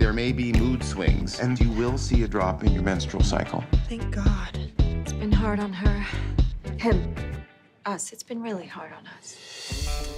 There may be mood swings, and you will see a drop in your menstrual cycle. Thank God. It's been hard on her. Him. Us. It's been really hard on us.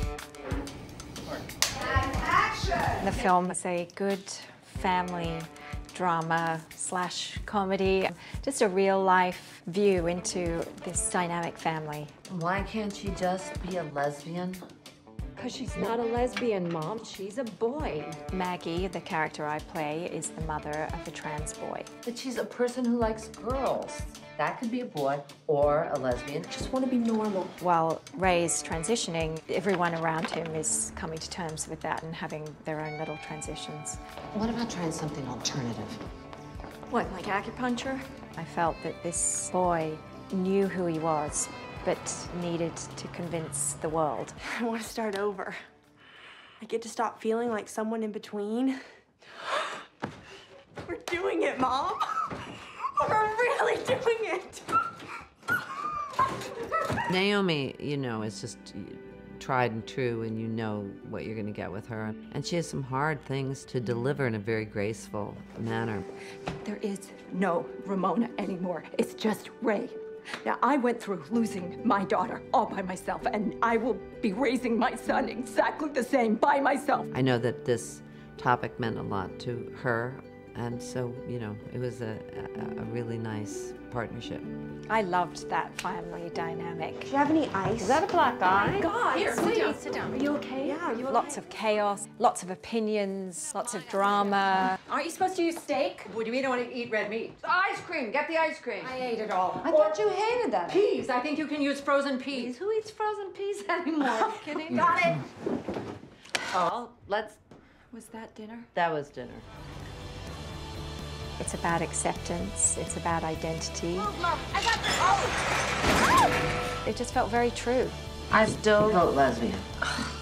The film is a good family drama / comedy, just a real-life view into this dynamic family. Why can't she just be a lesbian? Because she's not a lesbian, Mom. She's a boy. Maggie, the character I play, is the mother of a trans boy. But she's a person who likes girls. That could be a boy or a lesbian. Just want to be normal. While Ray's transitioning, everyone around him is coming to terms with that and having their own little transitions. What about trying something alternative? What, like acupuncture? I felt that this boy knew who he was, but needed to convince the world. I want to start over. I get to stop feeling like someone in between. We're doing it, Mom. We're really doing it. Naomi, you know, is just tried and true, and you know what you're going to get with her. And she has some hard things to deliver in a very graceful manner. There is no Ramona anymore. It's just Ray. Now, I went through losing my daughter all by myself, and I will be raising my son exactly the same by myself. I know that this topic meant a lot to her, and so, you know, it was a really nice partnership. I loved that family dynamic. Do you have any ice? Is that a black eye? God, Here, sit down, sit down. Are you okay? Yeah, are you okay? Lots of chaos, lots of opinions, lots of drama. Aren't you supposed to use steak? What do you mean you don't want to eat red meat? Ice cream, get the ice cream. I ate it all. I thought you hated that. Peas, I think you can use frozen peas. Who eats frozen peas anymore? Kidding? Got it. Oh, let's... Was that dinner? That was dinner. It's about acceptance, it's about identity. It just felt very true. I still vote lesbian.